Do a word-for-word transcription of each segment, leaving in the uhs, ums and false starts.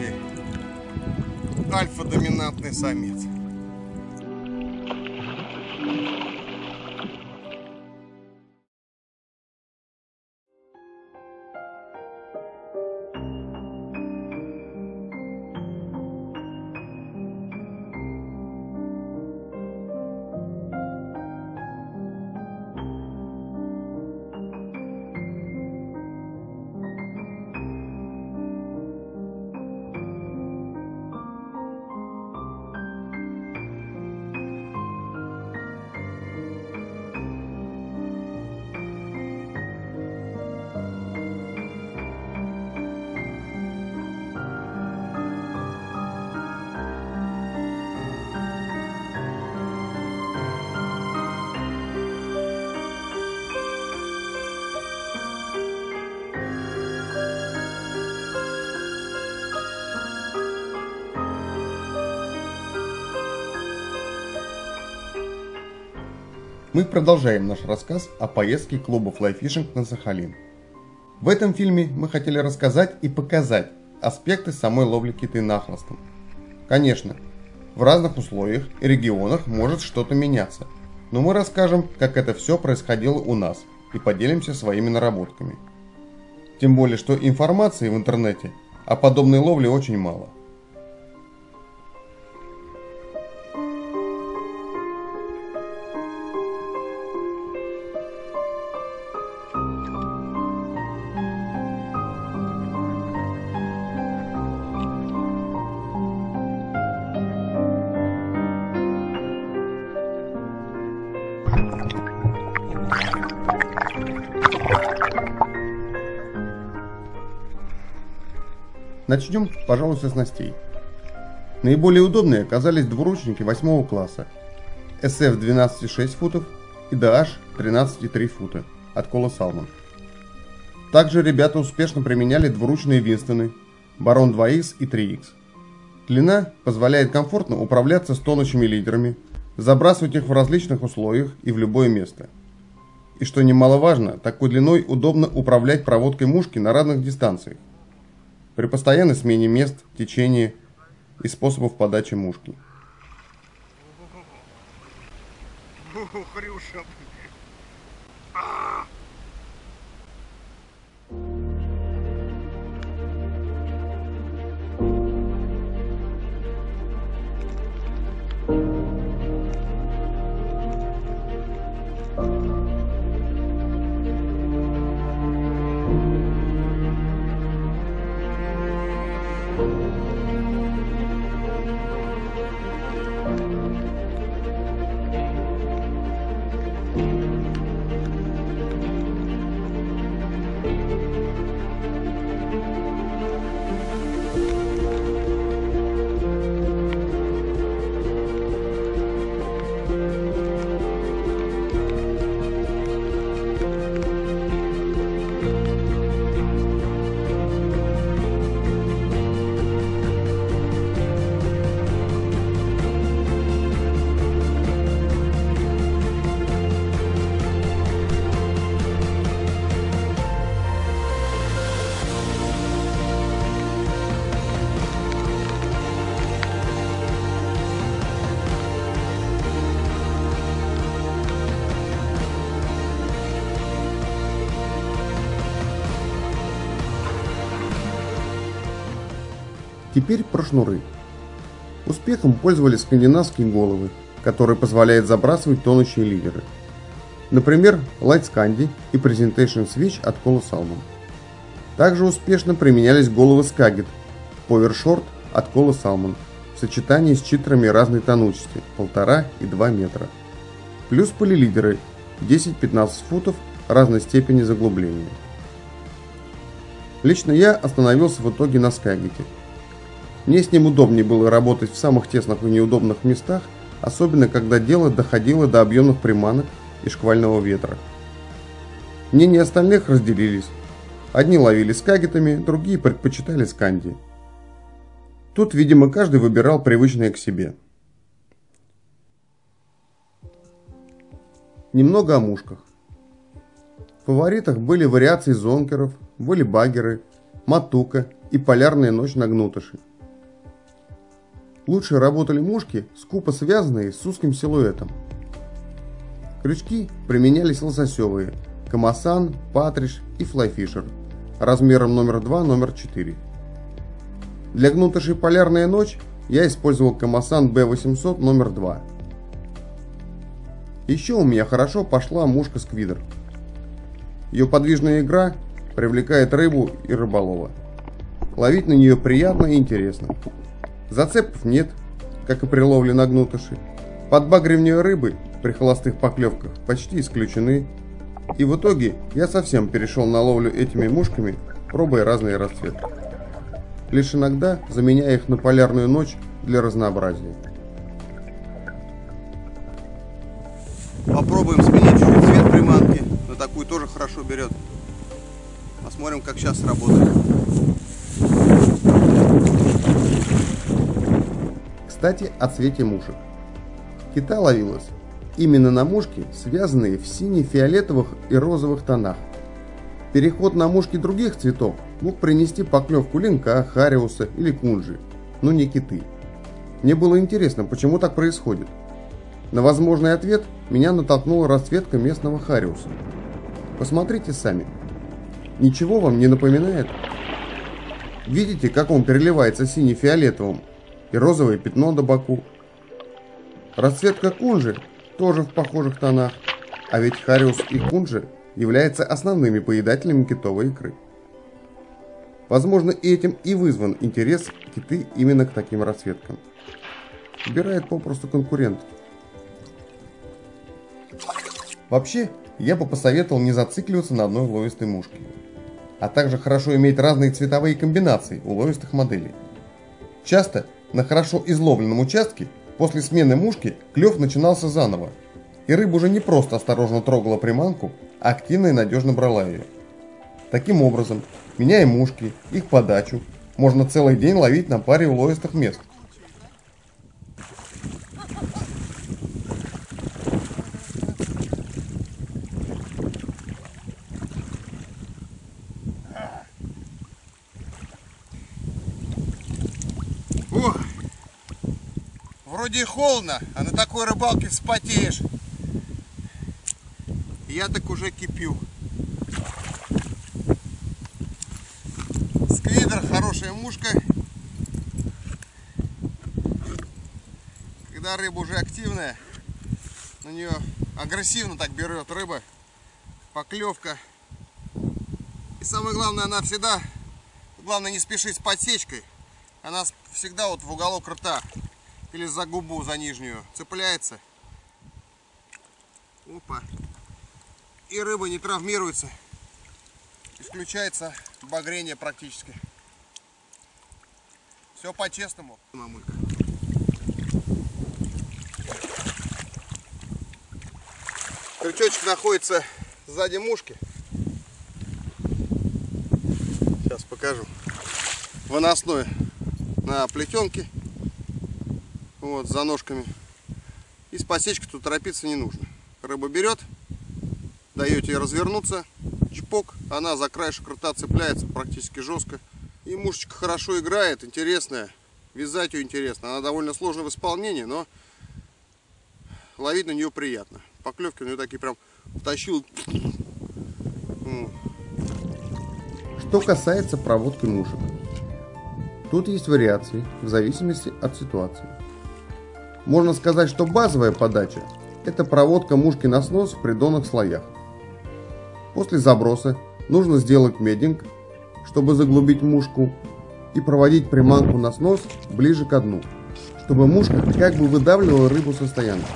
все-таки альфа-доминантный самец. Мы продолжаем наш рассказ о поездке клуба Fly Fishing на Сахалин. В этом фильме мы хотели рассказать и показать аспекты самой ловли киты нахлостом. Конечно, в разных условиях и регионах может что-то меняться, но мы расскажем, как это все происходило у нас и поделимся своими наработками. Тем более, что информации в интернете о подобной ловле очень мало. Начнем, пожалуй, со снастей. Наиболее удобные оказались двуручники восьмого класса эс эф двенадцать и шесть футов и ди эйч тринадцать и три фута от Кола Salmon. Также ребята успешно применяли двуручные Винстоны Барон два икс и три икс. Длина позволяет комфортно управляться с тонущими лидерами, забрасывать их в различных условиях и в любое место. И что немаловажно, такой длиной удобно управлять проводкой мушки на разных дистанциях, при постоянной смене мест, течения и способов подачи мушки. Хрюша. Теперь про шнуры. Успехом пользовались скандинавские головы, которые позволяют забрасывать тонущие лидеры. Например, Light Scandi и Presentation Switch от Кола Salmon. Также успешно применялись головы Skagit Power Short от Кола Salmon в сочетании с читерами разной тонучести полтора и два метра. Плюс полилидеры десять-пятнадцать футов разной степени заглубления. Лично я остановился в итоге на Skagit. Мне с ним удобнее было работать в самых тесных и неудобных местах, особенно когда дело доходило до объемных приманок и шквального ветра. Мнения остальных разделились. Одни ловили скагитами, другие предпочитали сканди. Тут, видимо, каждый выбирал привычное к себе. Немного о мушках. В фаворитах были вариации зонкеров, были баггеры, матука и полярная ночь на гнутыши. Лучше работали мушки, скупо связанные с узким силуэтом. Крючки применялись лососевые – Камасан, Патриш и Флайфишер, размером номер два, номер четыре. Для гнутышей «Полярная ночь» я использовал Камасан бэ восемьсот номер два. Еще у меня хорошо пошла мушка Сквидер. Ее подвижная игра привлекает рыбу и рыболова. Ловить на нее приятно и интересно. Зацепов нет, как и при ловле на гнутыши. Подбагривания рыбы при холостых поклевках почти исключены. И в итоге я совсем перешел на ловлю этими мушками, пробуя разные расцветки. Лишь иногда заменяя их на полярную ночь для разнообразия. Попробуем сменить чуть-чуть цвет приманки. На такую тоже хорошо берет. Посмотрим, как сейчас работает. Кстати, о цвете мушек. Кита ловилась именно на мушки, связанные в сине-фиолетовых и розовых тонах. Переход на мушки других цветов мог принести поклевку линка, хариуса или кунжи, но не киты. Мне было интересно, почему так происходит. На возможный ответ меня натолкнула расцветка местного хариуса. Посмотрите сами. Ничего вам не напоминает? Видите, как он переливается сине-фиолетовым и розовое пятно до боку? Расцветка кунжи тоже в похожих тонах, а ведь хариус и кунжи являются основными поедателями китовой икры. Возможно, этим и вызван интерес киты именно к таким расцветкам. Убирает попросту конкурент. Вообще, я бы посоветовал не зацикливаться на одной уловистой мушке, а также хорошо иметь разные цветовые комбинации уловистых моделей. Часто на хорошо изловленном участке после смены мушки клев начинался заново, и рыба уже не просто осторожно трогала приманку, а активно и надежно брала ее. Таким образом, меняя мушки, их подачу, можно целый день ловить на паре уловистых мест. Ох, вроде и холодно, а на такой рыбалке вспотеешь. Я так уже кипю. Сквидер, хорошая мушка. Когда рыба уже активная, на нее агрессивно так берет рыба, поклевка. И самое главное, она всегда, главное не спешить с подсечкой. Она всегда вот в уголок рта или за губу, за нижнюю цепляется. Опа. И рыба не травмируется. Исключается багрение практически. Все по-честному, мамулька. Крючочек находится сзади мушки. Сейчас покажу. Выносной на плетенке. Вот, за ножками. И с подсечкой тут торопиться не нужно. Рыба берет, даете ей развернуться, чпок, она за краешек рта цепляется практически жестко. И мушечка хорошо играет, интересная. Вязать ее интересно. Она довольно сложная в исполнении, но ловить на нее приятно. Поклевки у нее такие прям втащил. Что касается проводки мушек. Тут есть вариации в зависимости от ситуации. Можно сказать, что базовая подача – это проводка мушки на снос в придонных слоях. После заброса нужно сделать мединг, чтобы заглубить мушку, и проводить приманку на снос ближе к дну, чтобы мушка как бы выдавливала рыбу со стоянки.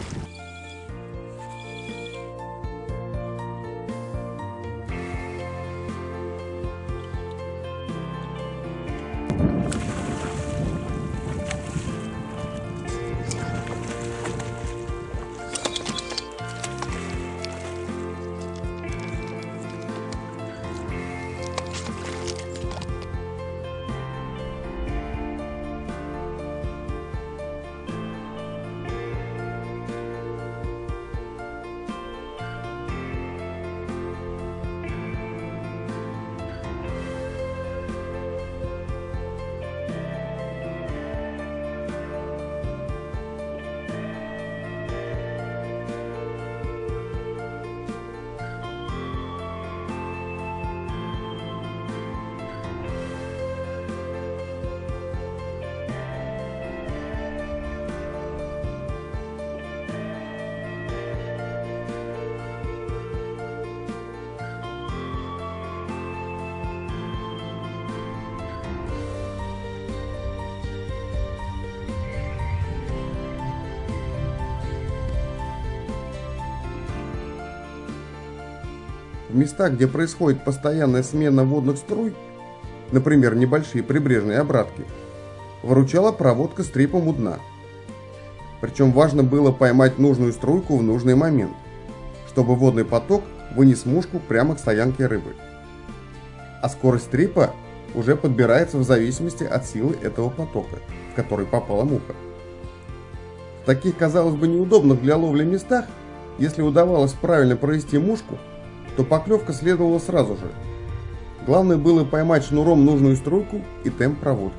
В местах, где происходит постоянная смена водных струй, например, небольшие прибрежные обратки, выручала проводка с трипом у дна. Причем важно было поймать нужную струйку в нужный момент, чтобы водный поток вынес мушку прямо к стоянке рыбы. А скорость трипа уже подбирается в зависимости от силы этого потока, в который попала муха. В таких, казалось бы, неудобных для ловли местах, если удавалось правильно провести мушку, то поклевка следовала сразу же. Главное было поймать шнуром нужную струйку и темп проводки.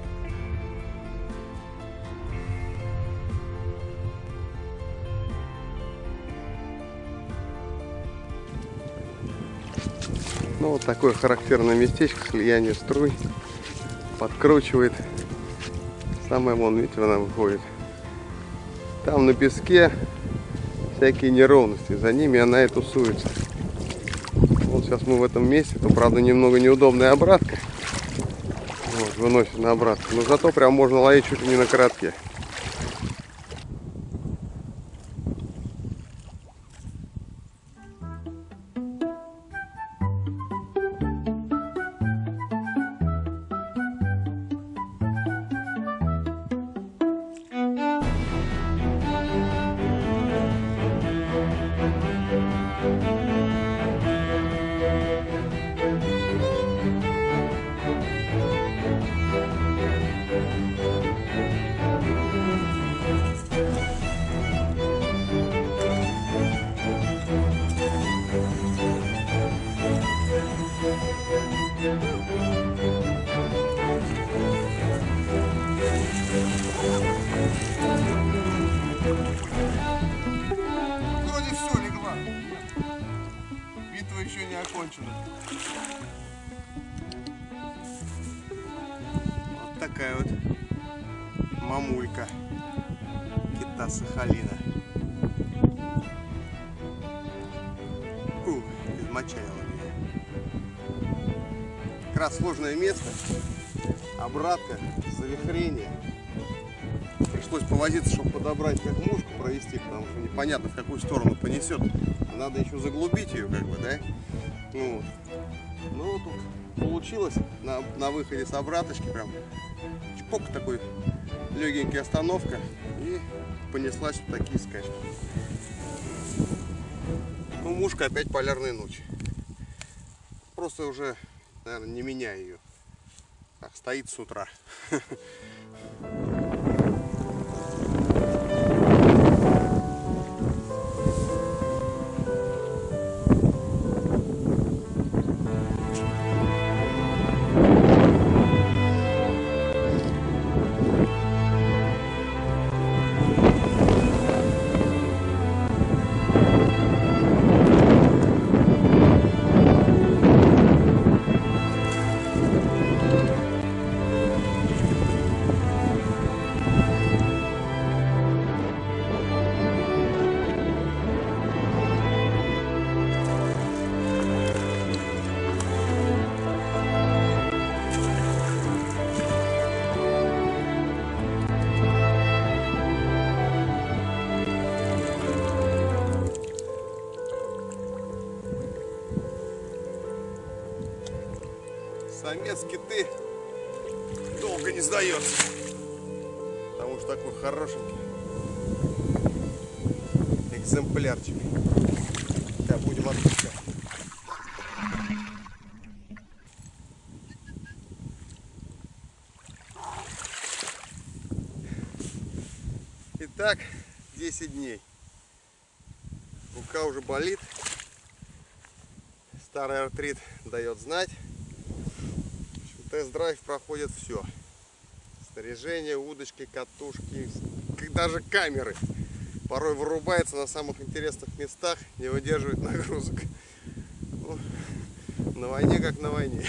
Ну, вот такое характерное местечко, слияние струй. Подкручивает. Самое, вон, видите, она выходит. Там на песке всякие неровности. За ними она и тусуется. Вот сейчас мы в этом месте. То, правда, немного неудобная обратка. Вот, выносит на обратку. Но зато прям можно ловить чуть ли не на коротке. Вроде все легла. Битва еще не окончена. Вот такая вот мамулька кита Сахалина. Фу, измочалила меня. Как раз сложное место. Обратка, завихрение. Пришлось повозиться, чтобы подобрать как мушку провести, потому что непонятно, в какую сторону понесет. Надо еще заглубить ее, как бы, да? Ну, ну тут получилось на, на выходе с обраточки прям чпок, такой легенькая остановка, и понеслась вот такие скачки. Ну, мушка опять полярной ночи. Просто уже, наверное, не меняю ее. Так, стоит с утра. Самец киты долго не сдается, потому что такой хорошенький экземплярчик. Так, будем отпускать. Итак, десять дней. Рука уже болит. Старый артрит дает знать. Тест-драйв проходит все. Снаряжение, удочки, катушки, даже камеры. Порой вырубается на самых интересных местах, не выдерживает нагрузок. Ну, на войне как на войне.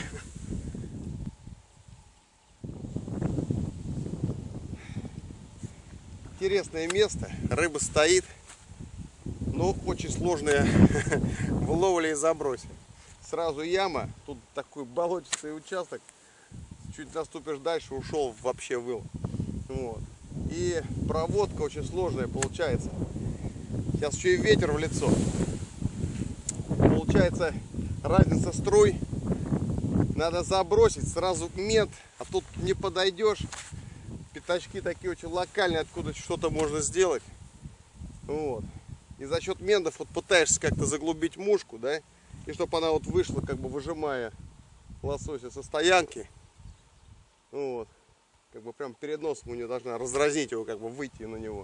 Интересное место. Рыба стоит. Но очень сложная в ловле и забросе. Сразу яма. Тут такой болотистый участок. Чуть наступишь дальше, ушел вообще выл. Вот. И проводка очень сложная получается. Сейчас еще и ветер в лицо. Получается, разница струй. Надо забросить сразу мент, а тут не подойдешь. Пятачки такие очень локальные, откуда что-то можно сделать. Вот. И за счет мендов вот пытаешься как-то заглубить мушку, да, и чтобы она вот вышла, как бы выжимая лосося со стоянки. Вот. Как бы прям перед носом у нее должна разразнить его, как бы выйти на него.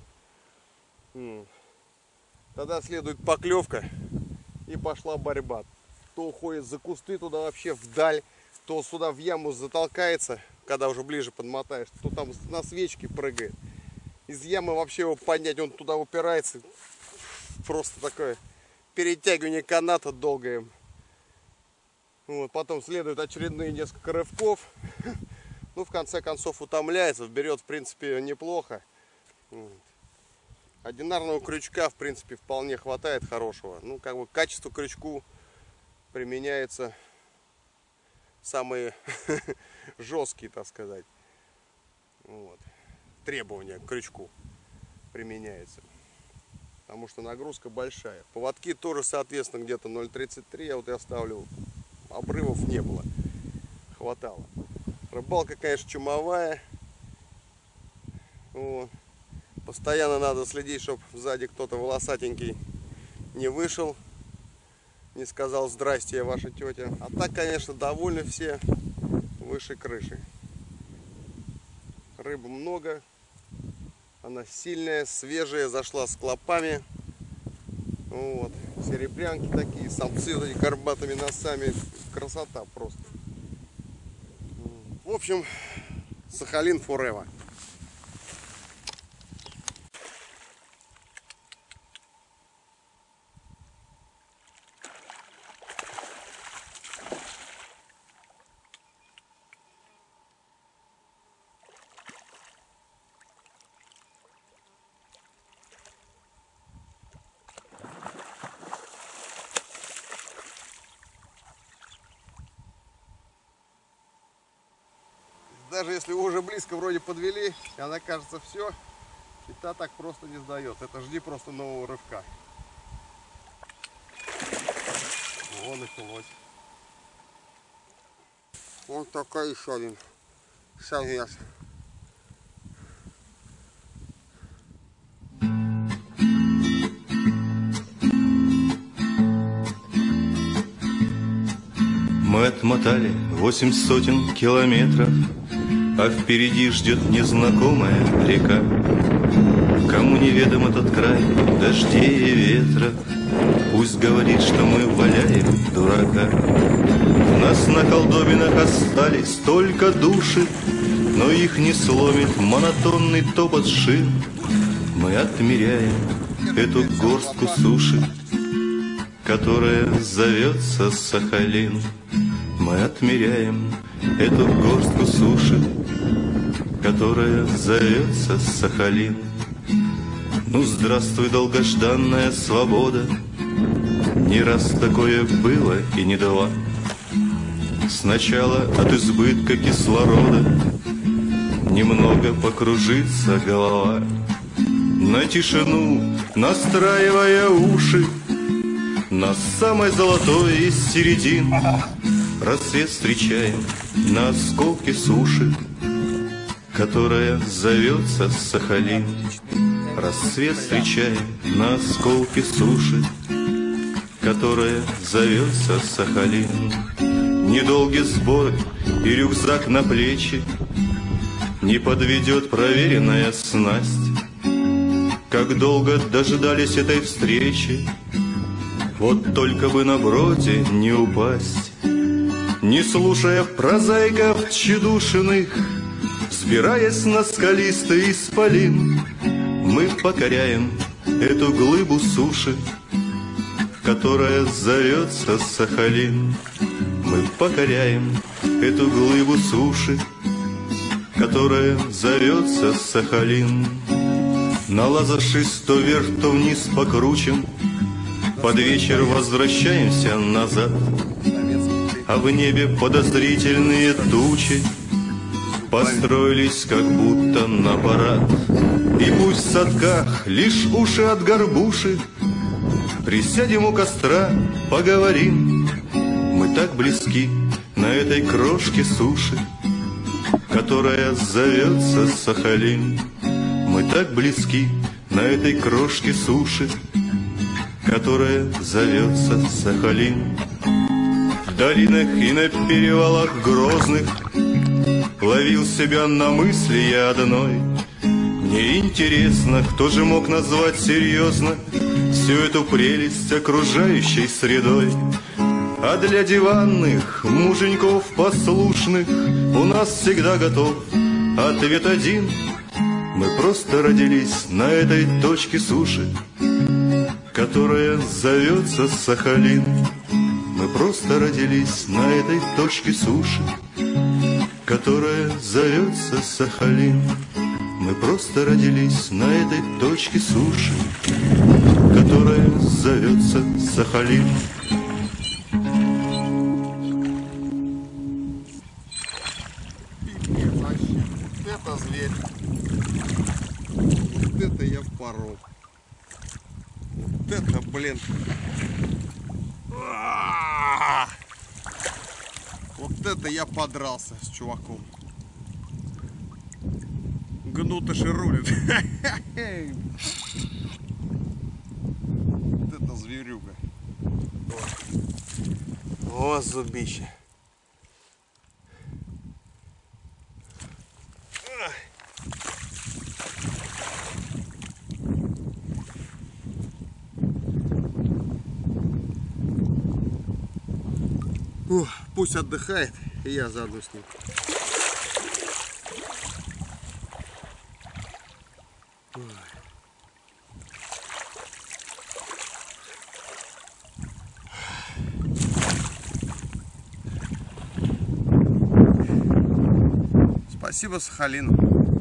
Тогда следует поклевка и пошла борьба. То уходит за кусты туда вообще вдаль, то сюда в яму затолкается, когда уже ближе подмотаешь, то там на свечке прыгает. Из ямы вообще его поднять, он туда упирается. Просто такое перетягивание каната долгое. Вот, потом следует очередные несколько рывков. Ну, в конце концов, утомляется, берет, в принципе, неплохо. Вот. Одинарного крючка, в принципе, вполне хватает хорошего. Ну, как бы качество крючку применяется самые жесткие, так сказать. Вот. Требования к крючку применяется. Потому что нагрузка большая. Поводки тоже, соответственно, где-то ноль тридцать три. Я вот я ставлю. Обрывов не было. Хватало. Рыбалка, конечно, чумовая. Вот. Постоянно надо следить, чтобы сзади кто-то волосатенький не вышел, не сказал здрасте, я ваша тетя. А так, конечно, довольны все выше крыши. Рыбы много. Она сильная, свежая, зашла с клопами. Вот. Серебрянки такие, самцы вот эти горбатыми носами. Красота просто. В общем, Сахалин forever. Даже если вы уже близко вроде подвели, и она кажется все, и та так просто не сдает. Это жди просто нового рывка. О, началось. Вот такой еще один самец. Мы отмотали восемь сотен километров, а впереди ждет незнакомая река. Кому неведом этот край дождей и ветра, пусть говорит, что мы валяем дурака. В нас на колдобинах остались только души, но их не сломит монотонный топот шин. Мы отмеряем эту горстку суши, которая зовется Сахалин. Мы отмеряем эту горстку суши, которая зовется Сахалин. Ну, здравствуй, долгожданная свобода, не раз такое было и не два. Сначала от избытка кислорода немного покружится голова. На тишину настраивая уши, на самой золотой из середин рассвет встречаем на осколке суши, которая зовется Сахалин. Рассвет встречаем на осколке суши, которая зовется Сахалин. Недолгие сборы и рюкзак на плечи не подведет проверенная снасть. Как долго дожидались этой встречи, вот только бы на броде не упасть. Не слушая прозаиков тщедушных, взбираясь на скалистый исполин, мы покоряем эту глыбу суши, которая зовется Сахалин. Мы покоряем эту глыбу суши, которая зовется Сахалин. Налазавшись то вверх, то вниз по кручам, под вечер возвращаемся назад. А в небе подозрительные тучи построились как будто на парад. И пусть в садках лишь уши от горбуши, присядем у костра, поговорим. так близки на этой крошке суши, которая зовется Сахалин. Мы так близки на этой крошке суши, которая зовется Сахалин. В долинах и на перевалах грозных ловил себя на мысли я одной. Мне интересно, кто же мог назвать серьезно всю эту прелесть окружающей средой. А для диванных муженьков послушных у нас всегда готов ответ один: мы просто родились на этой точке суши, которая зовется Сахалин. Мы просто родились на этой точке суши, которая зовется Сахалин. Мы просто родились на этой точке суши, которая зовется Сахалин. Пипец вообще. Вот это зверь. Вот это я впорол. Вот это, блин. А-а-а! Вот это я подрался с чуваком. Гнутыш и рулит. Вот это зверюга. О, зубище. Ух, пусть отдыхает, и я заодно с ним. Спасибо Сахалину.